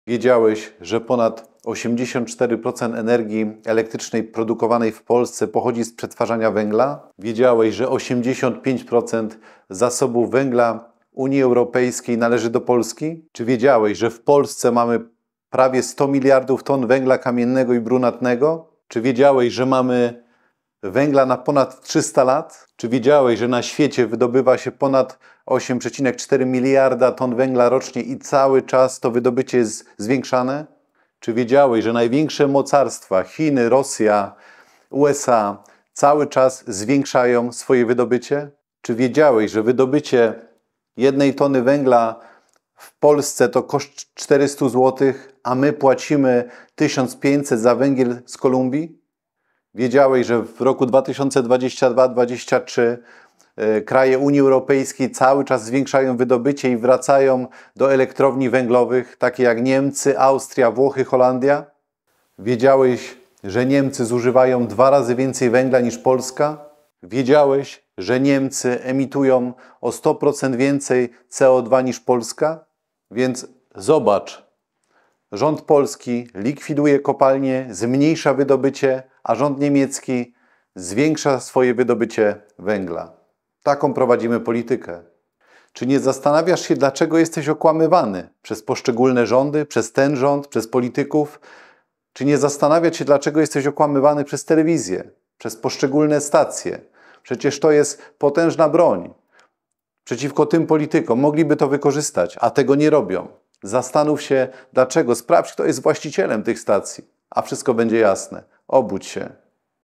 Wiedziałeś, że ponad 84% energii elektrycznej produkowanej w Polsce pochodzi z przetwarzania węgla? Wiedziałeś, że 85% zasobów węgla Unii Europejskiej należy do Polski? Czy wiedziałeś, że w Polsce mamy prawie 100 miliardów ton węgla kamiennego i brunatnego? Czy wiedziałeś, że mamy węgla na ponad 300 lat? Czy wiedziałeś, że na świecie wydobywa się ponad 8,4 miliarda ton węgla rocznie i cały czas to wydobycie jest zwiększane? Czy wiedziałeś, że największe mocarstwa, Chiny, Rosja, USA, cały czas zwiększają swoje wydobycie? Czy wiedziałeś, że wydobycie 1 tony węgla w Polsce to koszt 400 zł, a my płacimy 1500 za węgiel z Kolumbii? Wiedziałeś, że w roku 2022-2023 kraje Unii Europejskiej cały czas zwiększają wydobycie i wracają do elektrowni węglowych, takie jak Niemcy, Austria, Włochy, Holandia? Wiedziałeś, że Niemcy zużywają 2 razy więcej węgla niż Polska? Wiedziałeś, że Niemcy emitują o 100% więcej CO2 niż Polska? Więc zobacz, rząd polski likwiduje kopalnie, zmniejsza wydobycie, a rząd niemiecki zwiększa swoje wydobycie węgla. Taką prowadzimy politykę. Czy nie zastanawiasz się, dlaczego jesteś okłamywany przez poszczególne rządy, przez ten rząd, przez polityków? Czy nie zastanawiać się, dlaczego jesteś okłamywany przez telewizję, przez poszczególne stacje? Przecież to jest potężna broń przeciwko tym politykom. Mogliby to wykorzystać, a tego nie robią. Zastanów się, dlaczego. Sprawdź, kto jest właścicielem tych stacji, a wszystko będzie jasne. Obudź się.